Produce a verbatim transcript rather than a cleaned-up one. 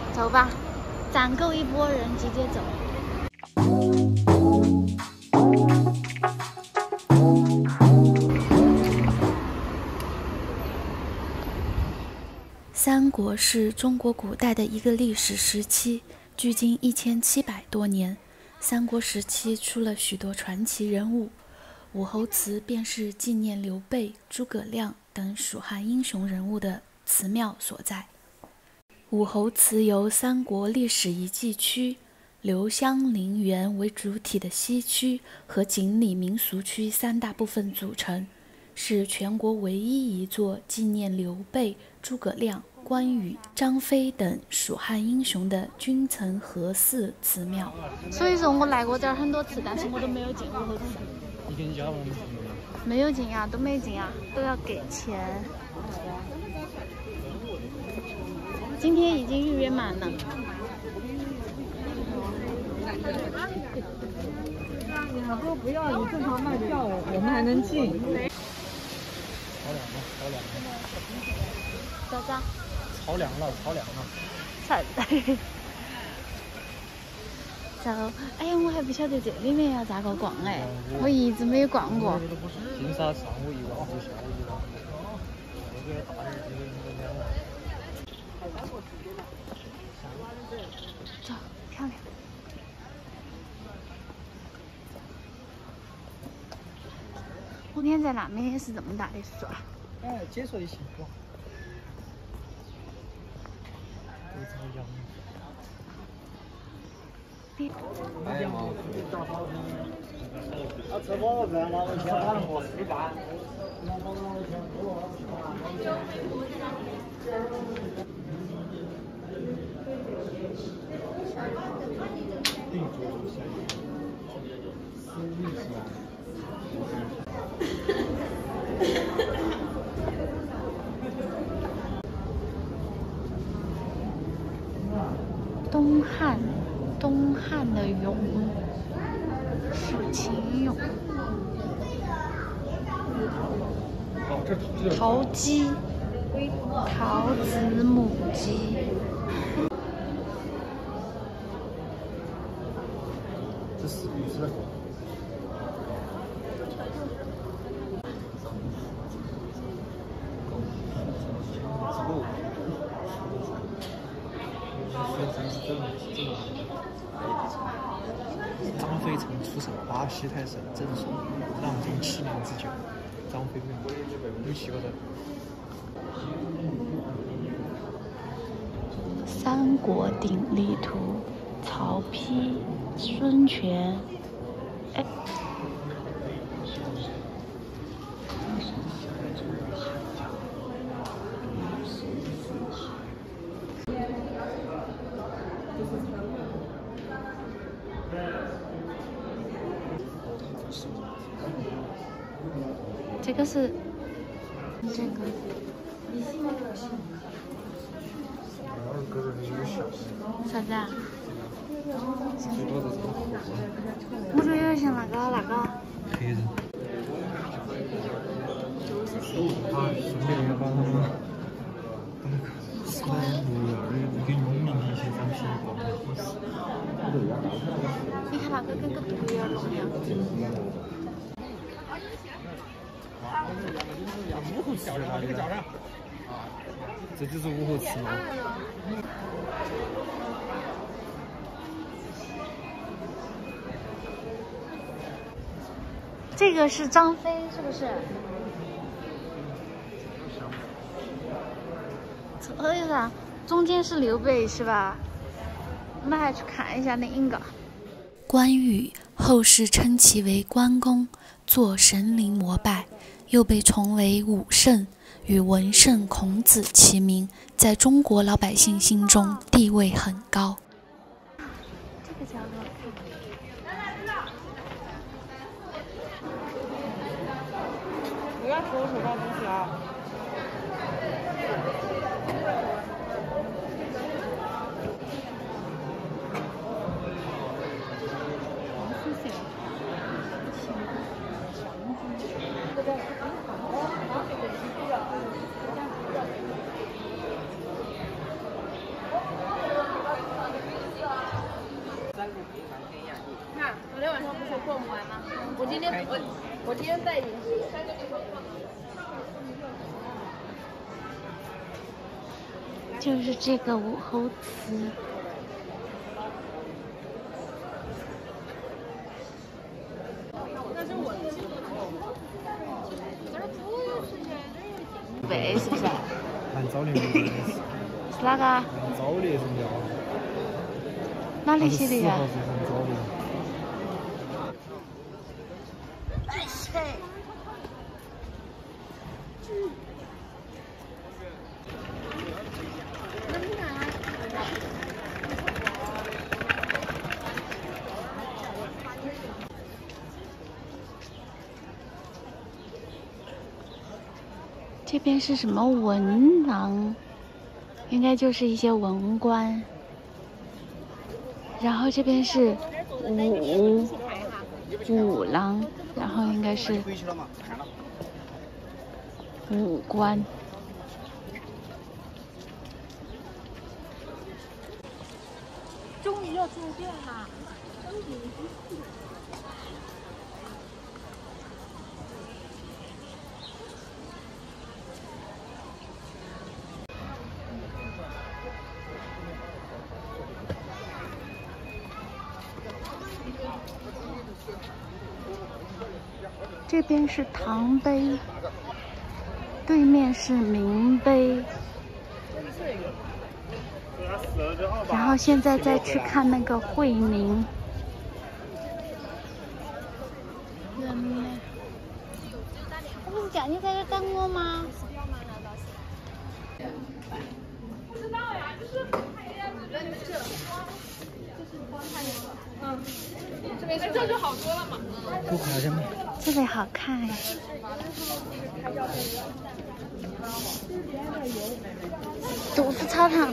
走吧，攒够一波人直接走。三国是中国古代的一个历史时期，距今一千七百多年。三国时期出了许多传奇人物，武侯祠便是纪念刘备、诸葛亮等蜀汉英雄人物的祠庙所在。武侯祠由三国历史遗迹区、留香陵园为主体的西区和锦里民俗区三大部分组成，是全国唯一一座纪念刘备、诸葛亮、关羽、张飞等蜀汉英雄的君臣合祀祠庙。所以说我来过这儿很多次，但是我都没有进武侯祠。 你跟家人没有进啊，都没进啊，都要给钱。今天已经预约满了。 你要说不要，你正常卖票，我们还能进。 超凉了，超凉了。 咋咋？ 超凉了，超凉了。 啥？走，哎呀，我还不晓得这里面要咋个逛哎，我一直没有逛过。 金沙上午一望，下午一望。这个大人这个应该两万。 走，漂亮。我看在那边也是这么大的树啊。 哎，解说的幸福。都遭殃。 哎呀妈！啊，吃饱饭了，我先把那个吃饭。 东汉，东汉的俑是秦俑。陶鸡，陶子母鸡。 这是不是？张飞曾出手巴西太守郑爽，浪尽七年之久。张飞有七个人。 三国鼎立图，曹丕、孙权。哎。这个是这个。啥子啊？我觉得有点像那个那个。 黑人。啊，顺便也把他们把那个史莱姆路二的跟永明的一些商品逛了。 你看那个跟个独眼龙一样。 武侯祠哪里？这就是武侯祠吗？ 这个是张飞，是不是？所以说，中间是刘备，是吧？我们还去看一下那一个。关羽，后世称其为关公，做神灵膜拜，又被崇为武圣，与文圣孔子齐名，在中国老百姓心中地位很高。这个角度不要说手上东西啊！ 今天我我今天带你三个地方。 就是这个武侯祠。北是不是？ 很早的那个是是哪个？ 很早的什么庙？ 哪里写的呀？ 是很早的。 这边是什么文廊？应该就是一些文官。然后这边是武武廊，然后应该是武官。 终于要进店了。 这边是唐碑，对面是明碑。然后现在再去看那个惠民。人呢？我不是叫你在这等我吗？ 不知道呀，就是嗯，这边这就好多了嘛。 不夸张吗？ 这个好看哎。肚子超疼。